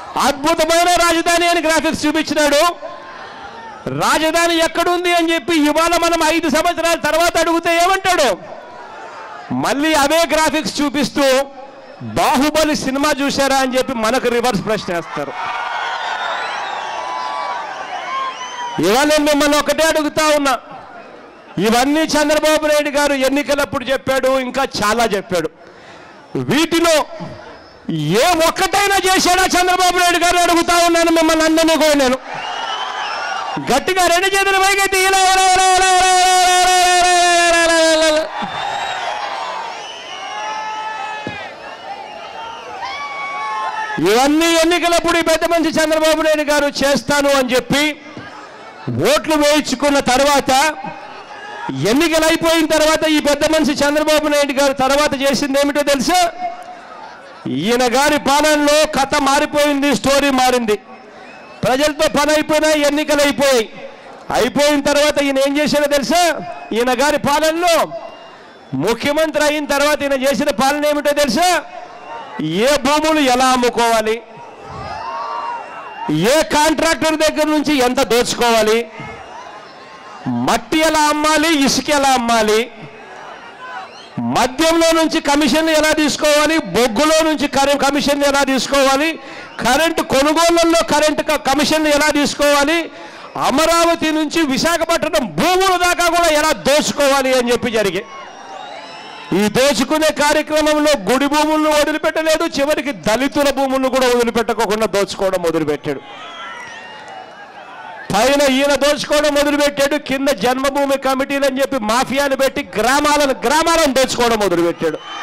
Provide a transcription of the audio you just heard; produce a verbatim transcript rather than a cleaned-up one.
అద్భుతమైన రాజధాని అని గ్రాఫిక్స్ చూపించినాడు. రాజధాని ఎక్కడుంది అని చెప్పి ఇవాళ మనం ఐదు సంవత్సరాల తర్వాత అడిగితే ఏమంటాడు? మళ్ళీ అవే గ్రాఫిక్స్ చూపిస్తూ బాహుబలి సినిమా చూశారా అని చెప్పి మనకు రివర్స్ ప్రశ్న వేస్తారు. ఇవాళ నేను మిమ్మల్ని ఒకటే అడుగుతా ఉన్నా, ఇవన్నీ చంద్రబాబు నాయుడు గారు ఎన్నికలప్పుడు చెప్పాడు, ఇంకా చాలా చెప్పాడు. వీటిలో ఏ ఒక్కటైనా చేశాడా చంద్రబాబు నాయుడు గారు అడుగుతా ఉన్నాను మిమ్మల్ని అందరినీ కూడా. నేను గట్టిగా రెండు చేతులు పైకెత్తి ఇలా ఇవన్నీ ఎన్నికలప్పుడు ఈ పెద్ద మనిషి చంద్రబాబు నాయుడు గారు చేస్తాను అని చెప్పి ఓట్లు వేయించుకున్న తర్వాత, ఎన్నికలు అయిపోయిన తర్వాత ఈ పెద్ద మనిషి చంద్రబాబు నాయుడు గారు తర్వాత చేసింది ఏమిటో తెలుసా? ఈయన గారి పాలనలో కథ మారిపోయింది, స్టోరీ మారింది. ప్రజలతో పని అయిపోయినా ఎన్నికలు అయిపోయాయి. అయిపోయిన తర్వాత ఈయన ఏం చేశాడో తెలుసా? ఈయన గారి పాలనలో ముఖ్యమంత్రి అయిన తర్వాత ఈయన చేసిన పాలన ఏమిటో తెలుసా? ఏ భూములు ఎలా అమ్ముకోవాలి, ఏ కాంట్రాక్టర్ దగ్గర నుంచి ఎంత దోచుకోవాలి, మట్టి ఎలా అమ్మాలి, ఇసుక ఎలా అమ్మాలి, మద్యంలో నుంచి కమిషన్లు ఎలా తీసుకోవాలి, బొగ్గులో నుంచి కమిషన్లు ఎలా తీసుకోవాలి, కరెంటు కొనుగోళ్లలో కరెంటు కమిషన్లు ఎలా తీసుకోవాలి, అమరావతి నుంచి విశాఖపట్నం భూముల దాకా కూడా ఎలా దోచుకోవాలి అని చెప్పి జరిగే. ఈ దోచుకునే కార్యక్రమంలో గుడి భూములను వదిలిపెట్టలేదు, చివరికి దళితుల భూములను కూడా వదిలిపెట్టకుండా దోచుకోవడం మొదలుపెట్టాడు. పైన ఈయన దోచుకోవడం మొదలుపెట్టాడు, కింద జన్మభూమి కమిటీలు అని చెప్పి మాఫియాలు పెట్టి గ్రామాలను గ్రామాలను దోచుకోవడం మొదలుపెట్టాడు.